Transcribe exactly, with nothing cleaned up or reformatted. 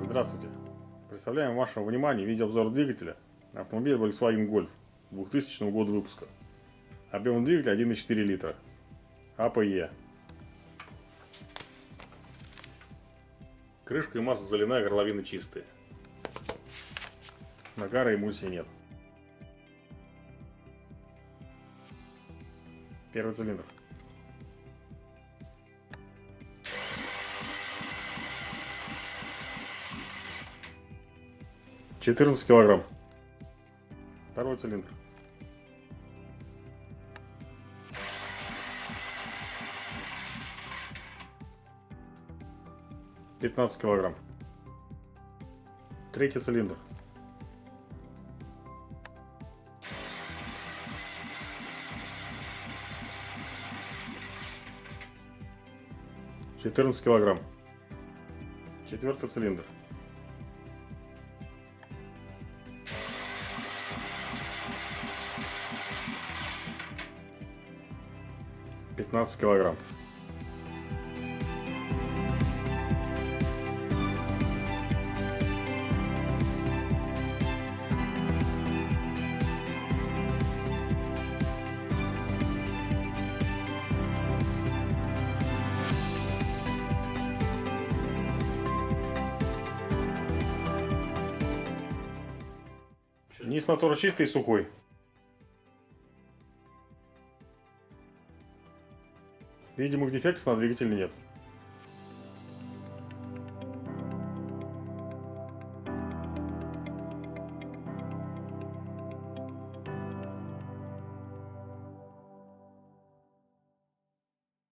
Здравствуйте! Представляем вашему вниманию видеообзор двигателя автомобиля Volkswagen Golf двухтысячного года выпуска. Объем двигателя один и четыре литра. а пэ е. Крышка и масса залена, горловины чистые. Нагара и эмульсии нет. Первый цилиндр. четырнадцать килограмм. Второй цилиндр. пятнадцать килограмм. Третий цилиндр. четырнадцать килограмм. Четвертый цилиндр. пятнадцать килограмм. Низ мотора чистый и сухой. Видимых дефектов на двигателе нет.